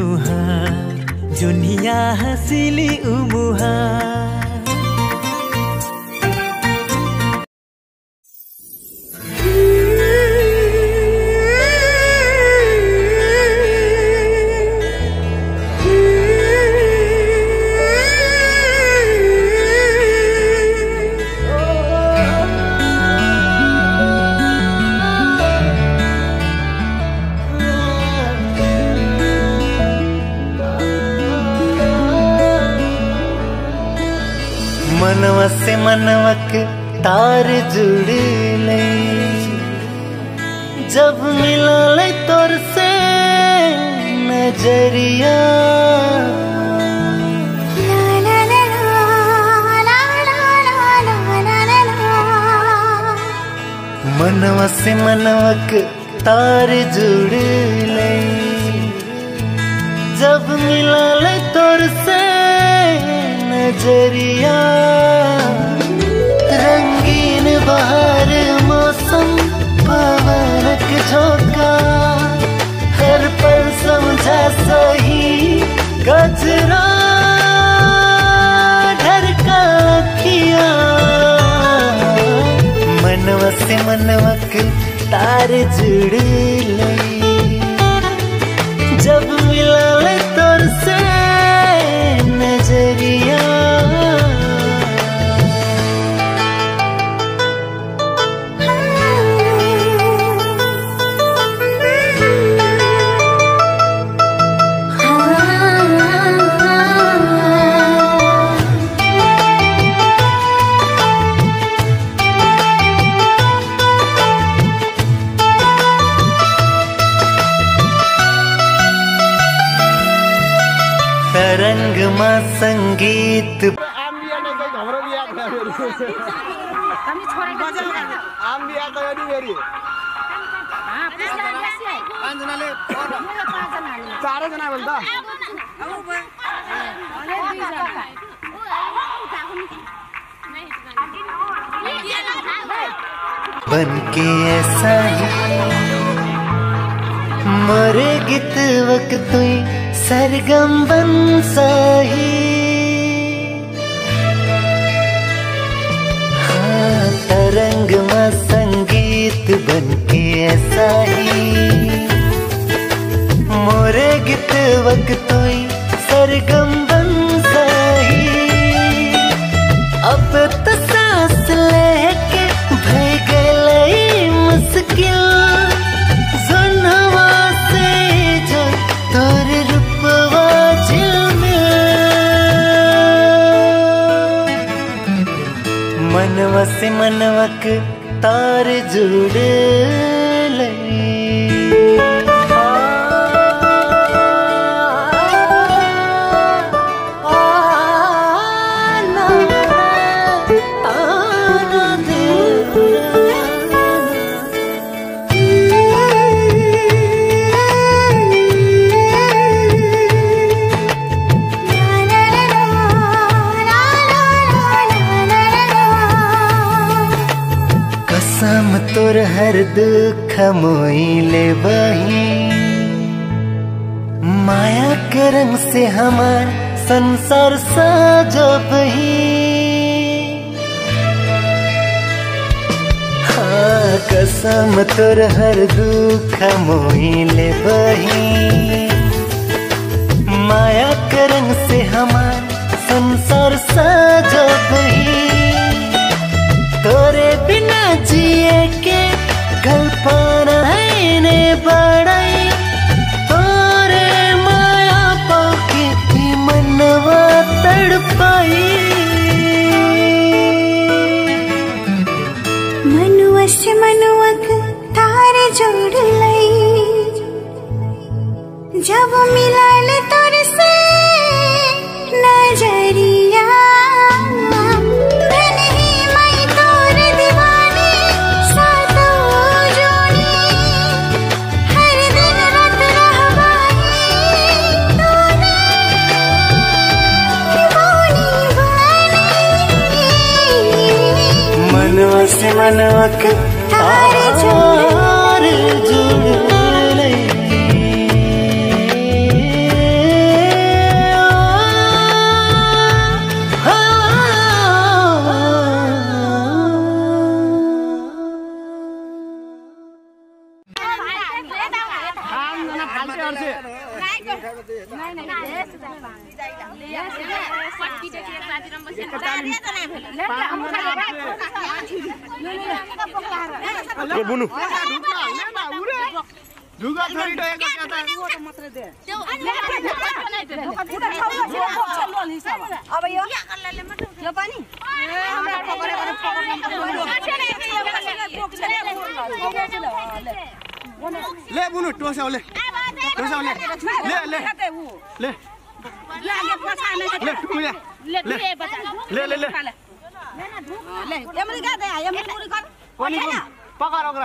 तुहार जुनिया हसीली उमुहार। मनवा से मनवक तार जुड़ले जब मिलले तोर से नजरिया। मनवा से मनवक तार जुड़ले जब मिलले तोर से नजरिया। रंगीन बहार मौसम पवनक झोंका हर पल समझा सही गजरा ढरका किया। मनवा से मनवक तार जुड़ले जब मिलले तोर से नजरिया। तरंग मा संगीत बन के ऐसा ही मोरे गीत वक्त तुई सरगम बन सही। हाँ तरंग में संगीत बन के ऐसा ही मोरे गीत वक्त तुई सरगम बन सही। अब तो सांस लेके भय गई मुश्किल सुनवा से जो तोर रूपवा झिलमिल। मनवा से मनवक तार जुड़ले कसम तोर हर दुख मोइले बही। माया के रंग से हमार संसार सजो बही। हाँ कसम तोर हर दुख मोइले बही। माया के रंग से हमार संसार सजो बही। तोरे बिना जिए के कल्पना है ने बड़ाई। तोरे माया पाके मनवा तड़पाई। मनुआ से मनुवक तार जोड़ले जब मिलले तोर से नजरिया। मनवा से मनवक तार जुड़ले बुनु ढुगा छोरी डोएको क्या त मात्र दे अब यो यो पनि ले बुनु टोसाउले टोसाउले ले ले ले ले ले ले पनि पकाएर ओकरा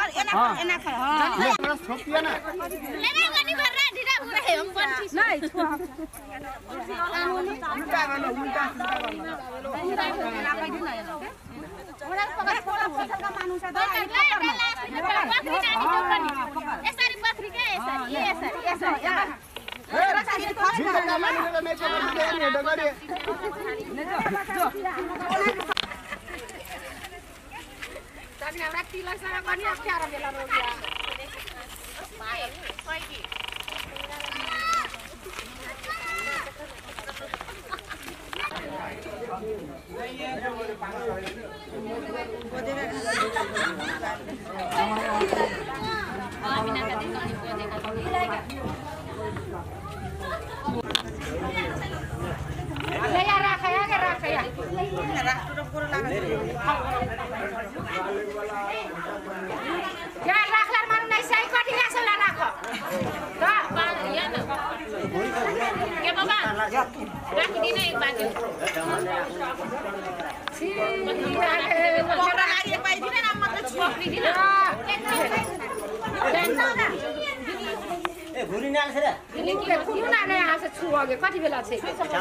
कति बेला छ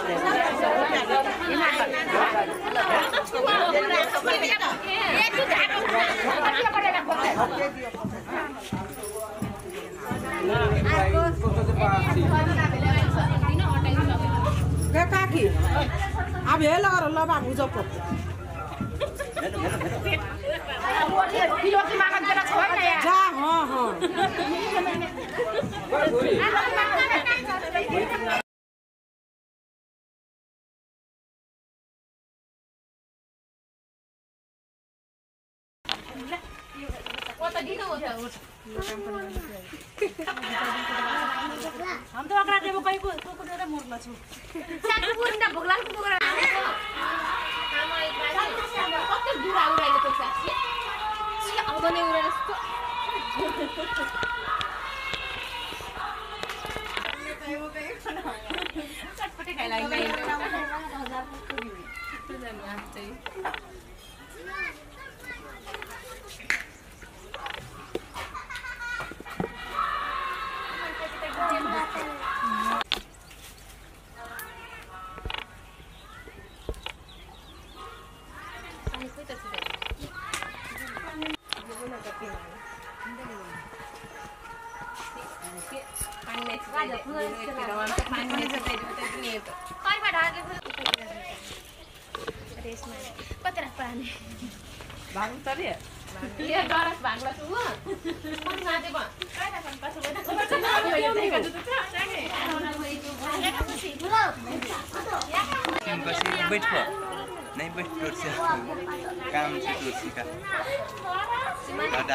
काकी अब हेला गर ल बाबु जपो जा हम तो अकरा देबो कई को कोकोडा मोरला छु साकु पुरिना भोगलाल को कोकोडा आमा एक बार कति दूर आउराइले त साक्षी छि आउँदैन उरा जस्तो चटपटे खाइ लाग्यो नहीं बैठ टूट से काम से टूट सी का दादा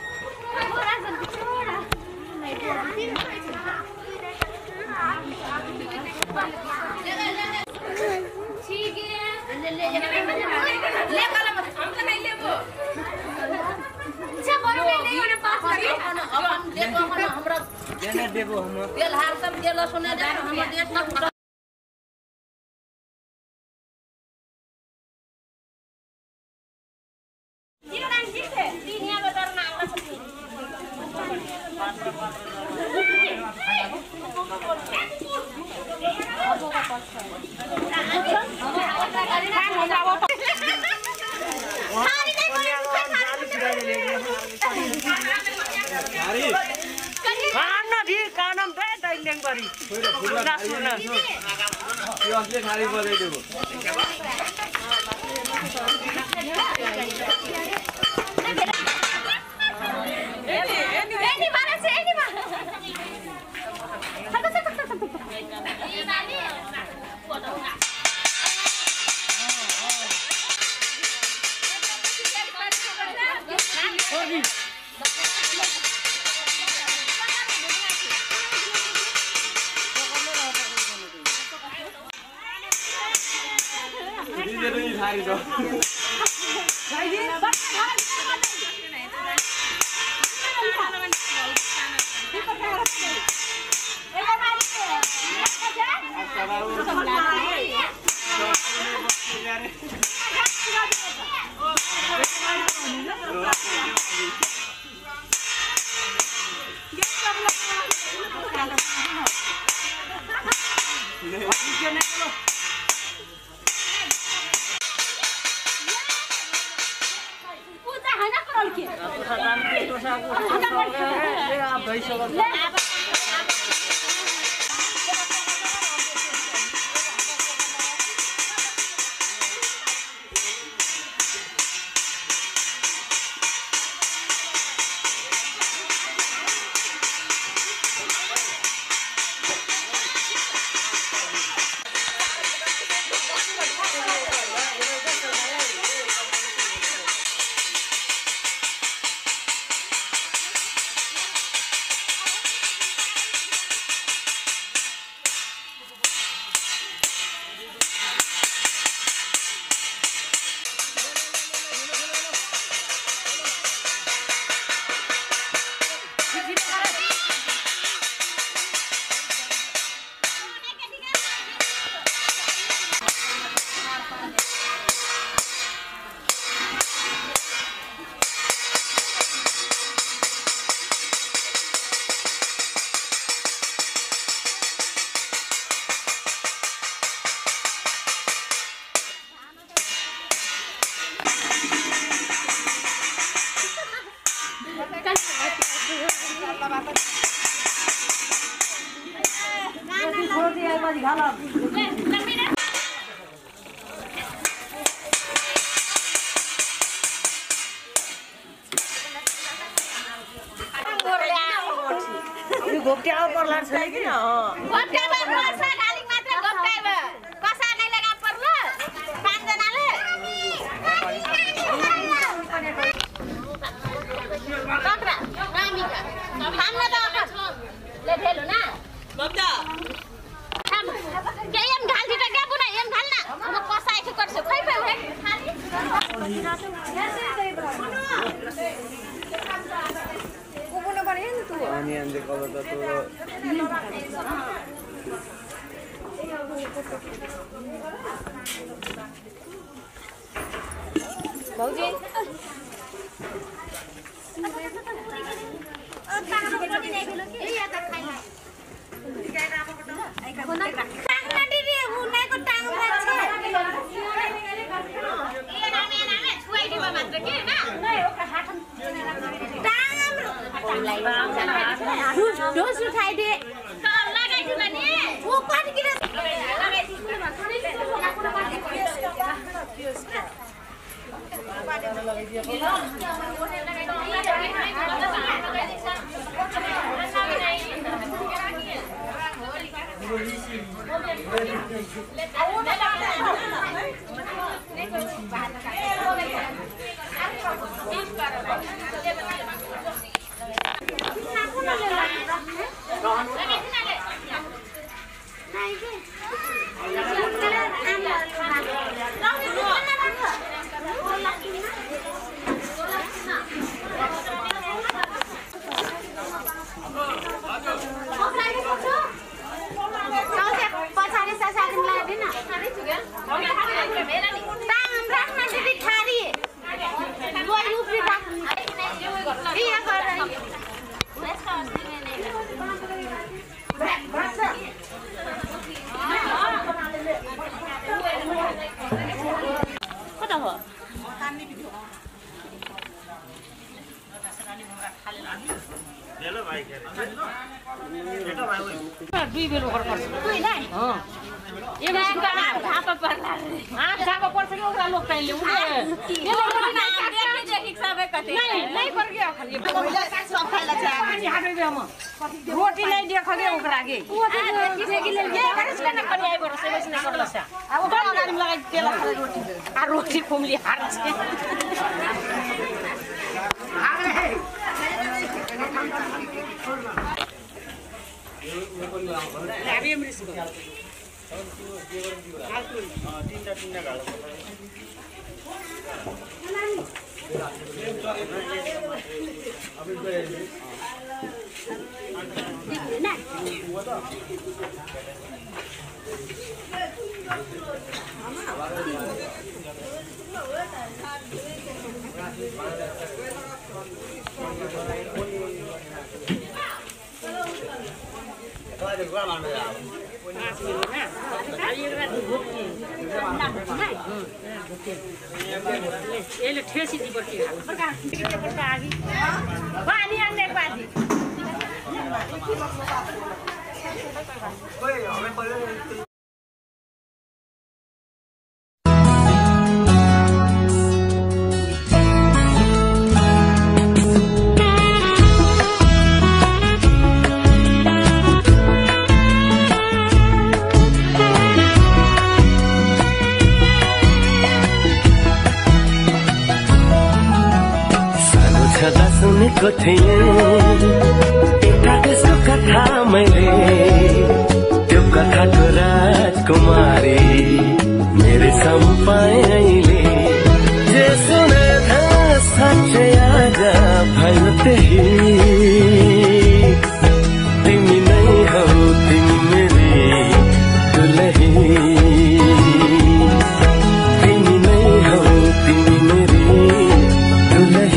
ठीक है ले वाला मत हम तो नहीं लेबो अच्छा बरो नहीं होने पास अब हम देखो हमरा देने देबो हम तेल हार सब तेल सोना दे हम देश ना घोप्ट्यामा पर्ला छैन किन घोप्ट्यामा पर्छ डालिङ मात्र घोप्ट्यामा कसा नै लगा पर्ला पाँच जनाले टक्रा रामिका खाना त अखर ले भेलो ना बब्दा खाम के एम घाल्दी त के बुना एम घाल्ना अब कसा एक गर्छ खै खै अनि अन्जे कलर त तोरो भौजी Dos utai de. Lagai tu ni. Wo kan kira. Lagai tu. दुई बेलो घर पर्छ दुई नै ए बेसी गाना थापा पर्ला थापा पर्छ कि ओकरा लोक काइले उले यसले देखि देखि सबै कतै नै पर्ग्यो खाली सब खाइला छ अनि हाटे बेम रोटी नै देख के ओकरा के ओ त किसे कि ले के न खनि आइ बरो सबै नै गर्ला छ अब ओकरा गाडी लगाइ तेल खाले रोटी आ रोटी खुमली हार्छ यसले ठेसी दिनुपर्छ पानी आन्ने पानी सुनेको थिएँ एउटा त्यसको कथा मैले त्यो कथाको राजकुमारी मेरो सम्पाए अहिले जे सुने साँच्चै आज भयो त्यही तिमी नै हौ तिमी मेरी दुलही तिमी नै हौ तिमी मेरी दुलही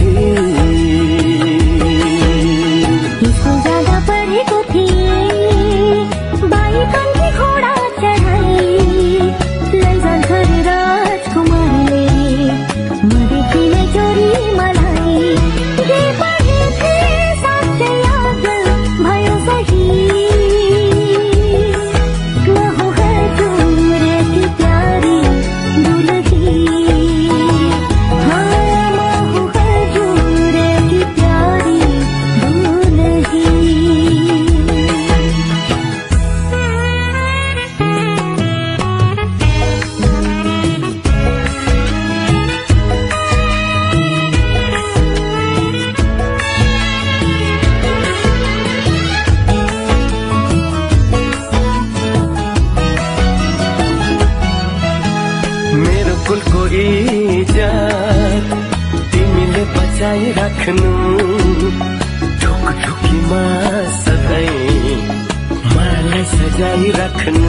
राख्नु ढुकढुकीमा सधैँ मलाई सजाई राख्नु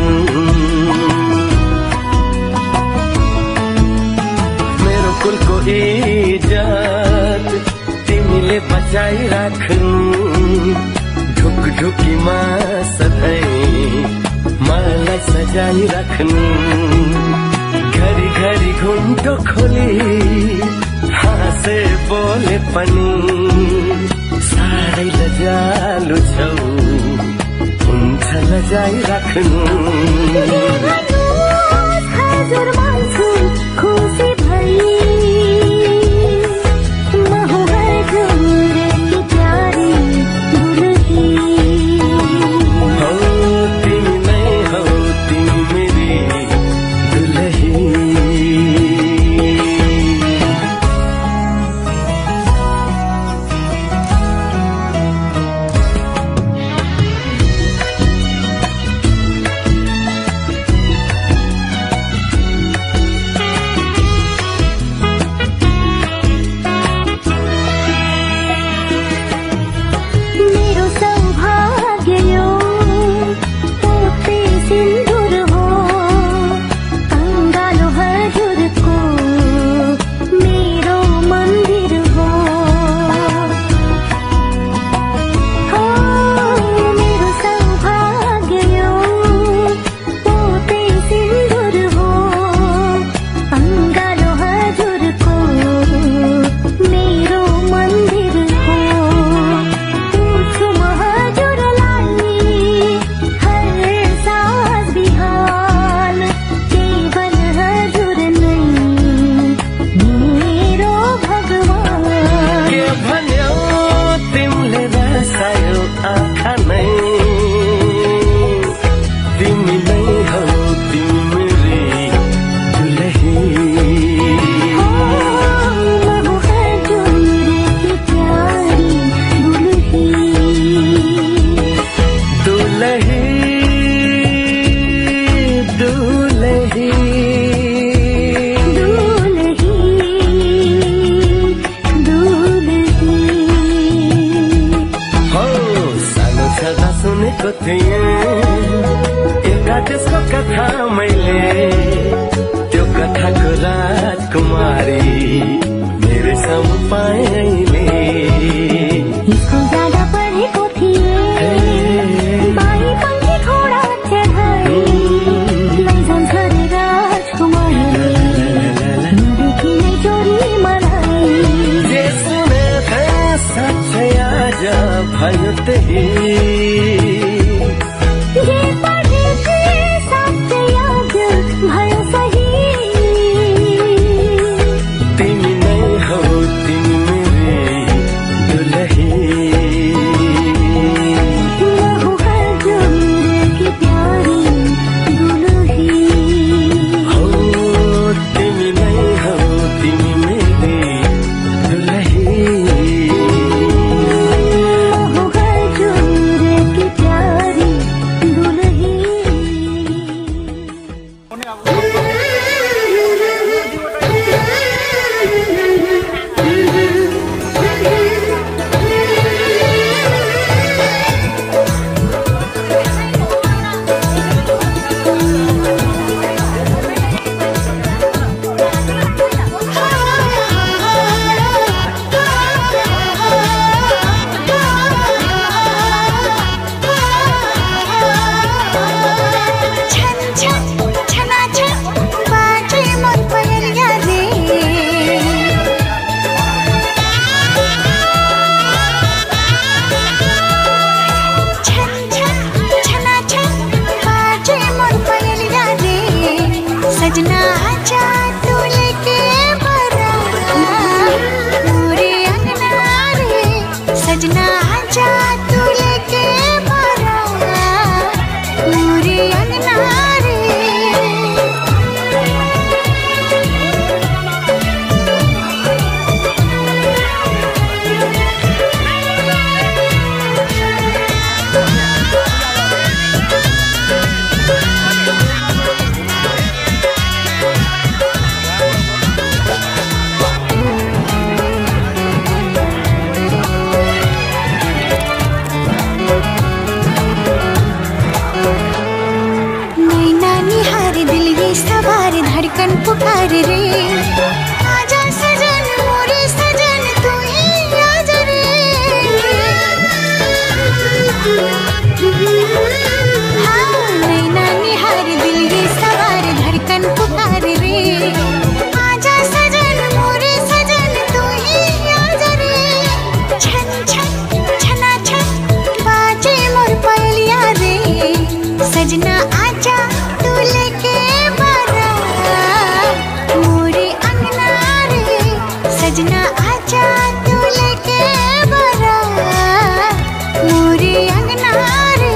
मेरो कुलको इज्जत तिमीले बचाई राख्नु ढुकढुकीमा सधैँ मलाई सजाई राख्नु घरी घरी घुम्टो खोली हाँसे बोले पनि साह्रै लजालु छौ हुन्छ लजाई राख्नु हजुर मान्छु खुसी भई म हो हजुरकी प्यारी दुलही हौ तिमी नै हौ तिमी मेरी दुलही निहारे दिल ये सवार धड़कन पुकार रे आजा सजन मोरे सजन तू ही आजा रे हाँ नैना निहारे दिल ये सवार धड़कन पुकार रे आजा सजन मोरे सजन तू ही आजा रे छन छन छना छन बाजे मोर पायलिया रे सजना आजा तू लेके बारात मोरे अंगना रे सजना आजा तू लेके बारात मोरे अंगना रे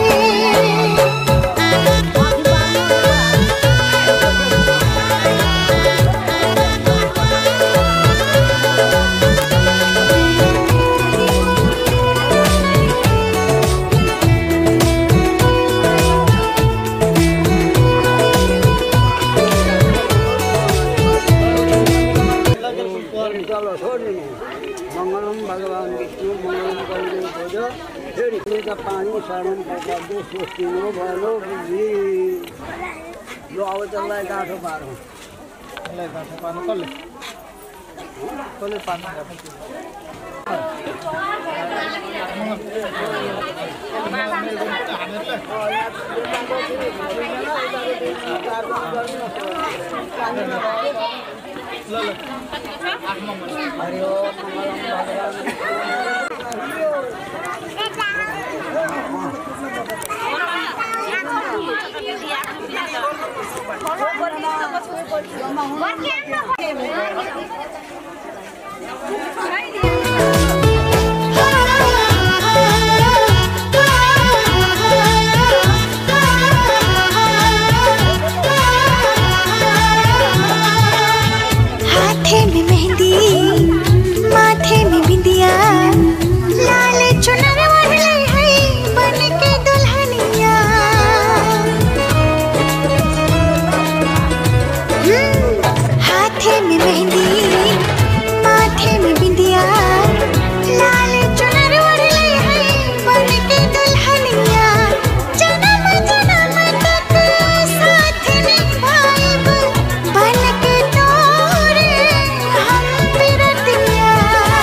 मंगलम भगवान विष्णु मंगलम करुणे भज हेरी का पानी सारण प्रसाद स्वस्ति नो भलो बुद्धि जो आवे चल रहा है गाठो पार हो ले गाठो पार कर ले पानी हरि ओम हाथे में मेहंदी माथे में बिंदिया लाल चुनर ओढ़ले है बन के दुल्हनिया हाथे में मेहंदी माथे में बिंदिया लाल चुनर ओढ़ले है बन के दुल्हनिया जन्म जन्म तक साथ निभाएब बन के तोरे हम बिरतिया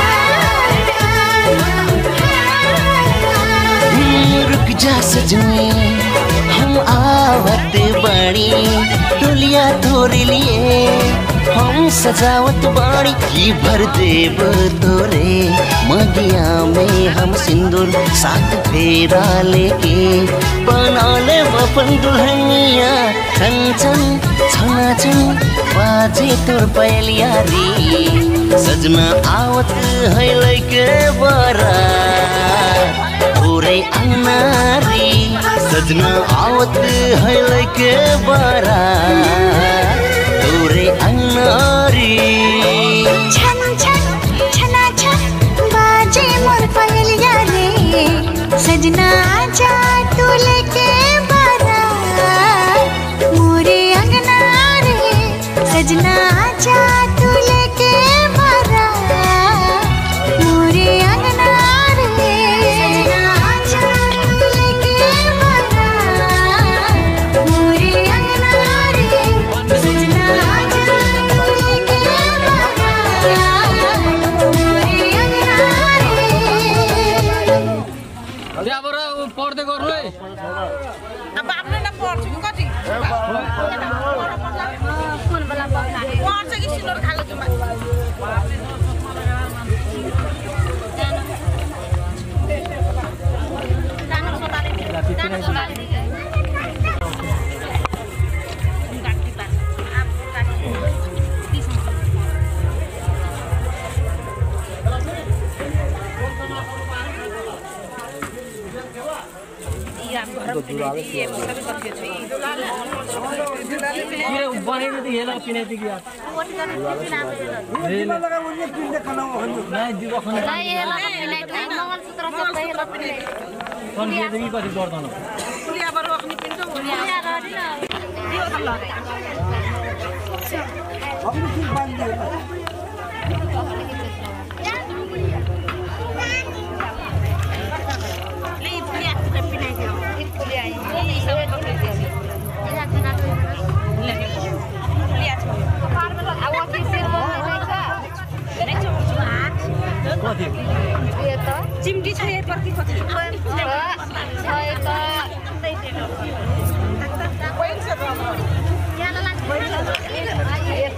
रुक जा सजनी हम आवत बाड़ी डोलिया तोरे लिए हम सजावत बाड़ी की भर देव तोरे मगिया में हम सिंदूर साथ फेरा लेके बना ले अपन दुल्हनिया छन छन छना छन बाजे तोर पहलिया रे सजना आवत है लइके बारात तोरे अंगना रे सजना आवत है लइके बारात तोरे अंगना रे छन छन छना छन बाजे मोर पायलिया रे सजना आजा तू लेके बारात मोरे अंगना रे सजना आजा तू लेके बारात मोरे अंगना रे सजना आजा तू लेके बारात मोरे अंगना रे सजना आजा तू लेके बारात मोरे अंगना रे पढ्दै गर्नु है अब आफ्नो नाम पढ्छु कि कति पढ्छ कि सिलोर खाएको छु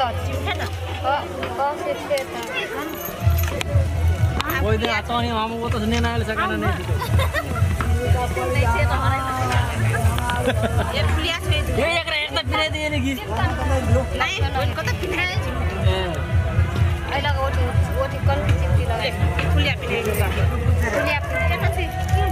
चिउठा त कोई दिन आता नहीं हम वो तो सुनने ना ले सकना नहीं ये फुलिया छे ये एक रेट तक फिरे दिए नहीं नहीं उनको तो फिरे अहिले लगा ओटी कन चिप्टी लगा फुलिया पिने फुलिया केटा छ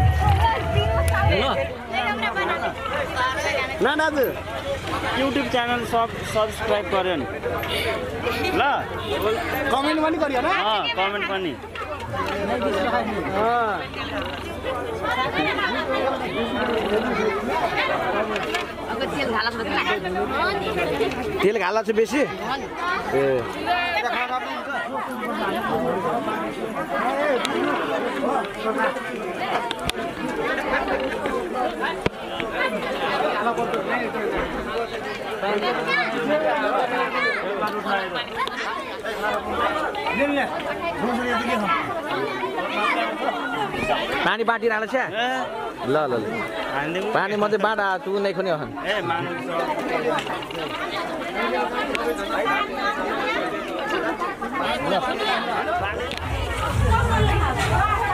ना दाजु युट्युब च्यानल सब्सक्राइब गर्यो नि ल कमेन्ट पनि गरियो न कमेन्ट पनि अब तेल घाला छ तेल घाला छ बेसी ए पानी बाटी राला छ ल ल ल पानी म चाहिँ बाटा तु नै खनि हन ए मानु ल